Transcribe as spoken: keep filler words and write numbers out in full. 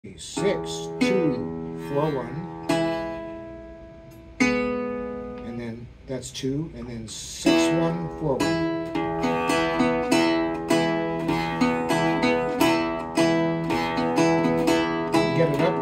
Six, two, four, one, and then that's two, and then six, one, four, one. Get it up.